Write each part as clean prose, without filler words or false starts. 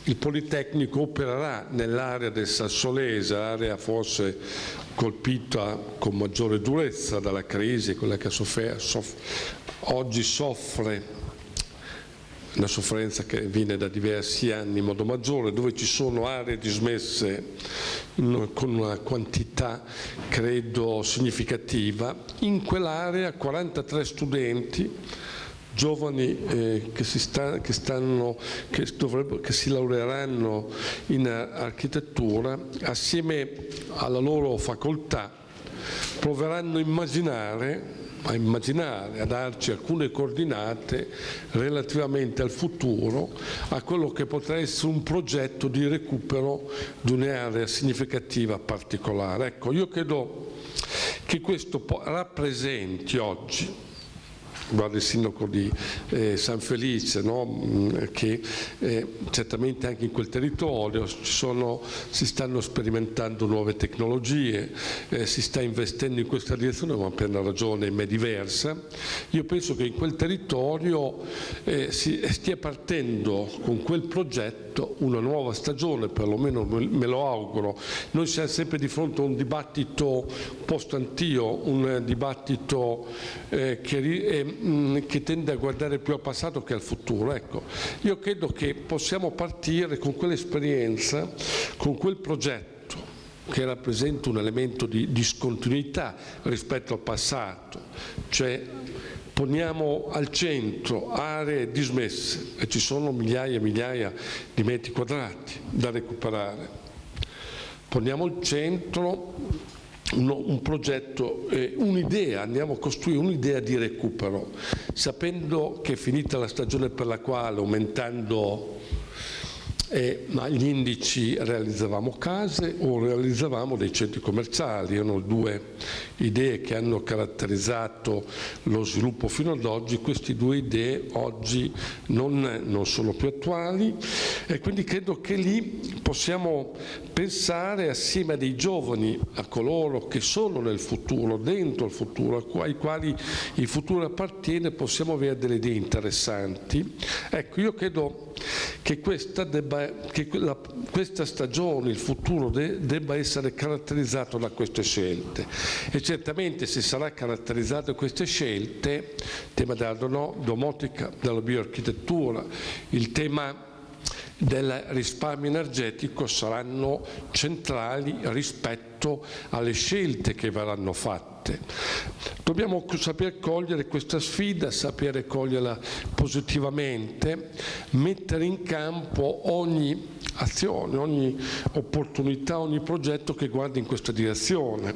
il Politecnico opererà nell'area del Sassolese, area forse colpita con maggiore durezza dalla crisi, quella che oggi soffre una sofferenza che viene da diversi anni in modo maggiore, dove ci sono aree dismesse con una quantità credo significativa. In quell'area 43 studenti giovani che si laureeranno in architettura, assieme alla loro facoltà proveranno a immaginare, a darci alcune coordinate relativamente al futuro, a quello che potrà essere un progetto di recupero di un'area significativa particolare. Ecco, io credo che questo rappresenti oggi, guarda il sindaco di San Felice, no? Che certamente anche in quel territorio si stanno sperimentando nuove tecnologie, si sta investendo in questa direzione, ma per una ragione diversa. Io penso che in quel territorio si stia partendo con quel progetto una nuova stagione, perlomeno me lo auguro. Noi siamo sempre di fronte a un dibattito post-antio, un dibattito che tende a guardare più al passato che al futuro. Ecco, io credo che possiamo partire con quell'esperienza, con quel progetto che rappresenta un elemento di discontinuità rispetto al passato, cioè poniamo al centro aree dismesse e ci sono migliaia e migliaia di metri quadrati da recuperare. Poniamo al centro un progetto, un'idea, andiamo a costruire un'idea di recupero, sapendo che è finita la stagione per la quale, aumentando gli indici, realizzavamo case o realizzavamo dei centri commerciali. Erano due idee che hanno caratterizzato lo sviluppo fino ad oggi. Queste due idee oggi non sono più attuali, e quindi credo che lì possiamo pensare assieme a dei giovani, a coloro che sono nel futuro, dentro il futuro, ai quali il futuro appartiene, possiamo avere delle idee interessanti. Ecco, io credo che questa stagione, il futuro debba essere caratterizzato da queste scelte, e certamente se sarà caratterizzato da queste scelte, il tema della domotica, della bioarchitettura, il tema del risparmio energetico saranno centrali rispetto alle scelte che verranno fatte. Dobbiamo saper cogliere questa sfida, sapere coglierla positivamente, mettere in campo ogni azione, ogni opportunità, ogni progetto che guardi in questa direzione.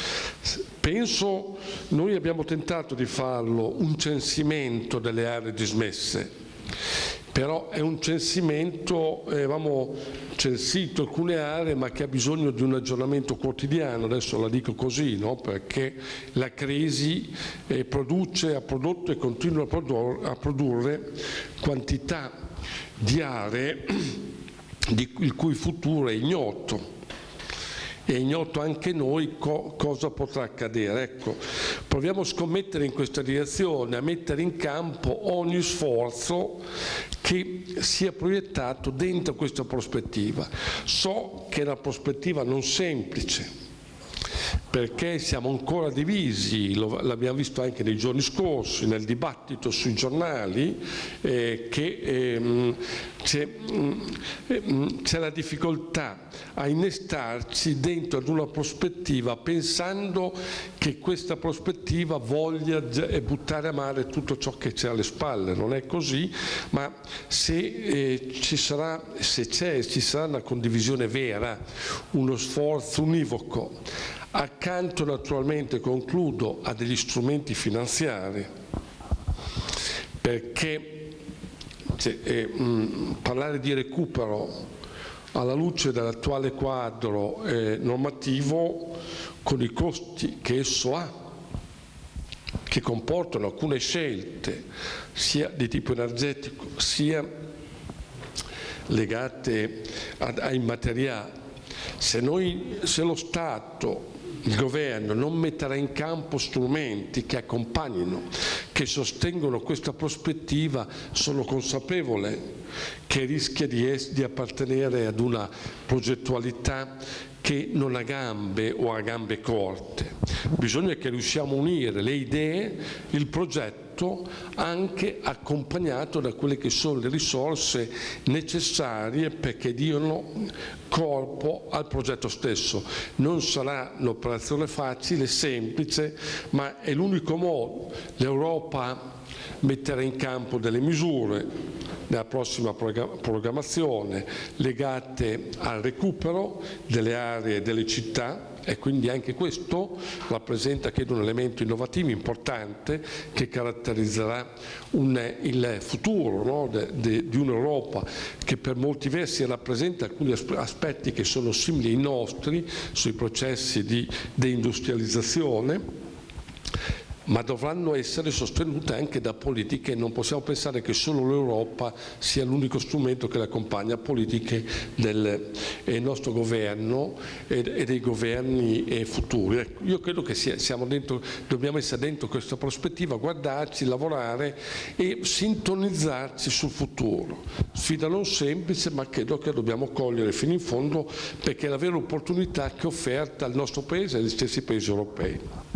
Penso, noi abbiamo tentato di farlo, un censimento delle aree dismesse, però è un censimento, avevamo censito alcune aree ma che ha bisogno di un aggiornamento quotidiano, adesso la dico così, no? Perché la crisi ha prodotto e continua a produrre quantità di aree il cui futuro è ignoto. È ignoto anche noi cosa potrà accadere. Ecco, proviamo a scommettere in questa direzione, a mettere in campo ogni sforzo che sia proiettato dentro questa prospettiva. So che è una prospettiva non semplice, perché siamo ancora divisi, l'abbiamo visto anche nei giorni scorsi, nel dibattito sui giornali, che c'è la difficoltà a innestarci dentro ad una prospettiva pensando che questa prospettiva voglia buttare a mare tutto ciò che c'è alle spalle. Non è così, ma se ci sarà una condivisione vera, uno sforzo univoco, accanto naturalmente, concludo, a degli strumenti finanziari, perché parlare di recupero alla luce dell'attuale quadro normativo, con i costi che esso ha, che comportano alcune scelte sia di tipo energetico sia legate ai materiali, se lo Stato, il governo, non metterà in campo strumenti che accompagnino, che sostengono questa prospettiva sono consapevole che rischia di appartenere ad una progettualità che non ha gambe o ha gambe corte. Bisogna che riusciamo a unire le idee, il progetto, anche accompagnato da quelle che sono le risorse necessarie perché diano corpo al progetto stesso. Non sarà un'operazione facile, semplice, ma è l'unico modo. L'Europa metterà in campo delle misure nella prossima programmazione legate al recupero delle aree e delle città, e quindi anche questo rappresenta, credo, un elemento innovativo importante che caratterizzerà il futuro, no, di un'Europa che per molti versi rappresenta alcuni aspetti che sono simili ai nostri sui processi di deindustrializzazione, ma dovranno essere sostenute anche da politiche. Non possiamo pensare che solo l'Europa sia l'unico strumento che le accompagna, politiche del nostro governo e dei governi futuri. Io credo che dobbiamo essere dentro questa prospettiva, guardarci, lavorare e sintonizzarci sul futuro. Sfida non semplice, ma credo che dobbiamo cogliere fino in fondo, perché è la vera opportunità che è offerta al nostro Paese e agli stessi Paesi europei.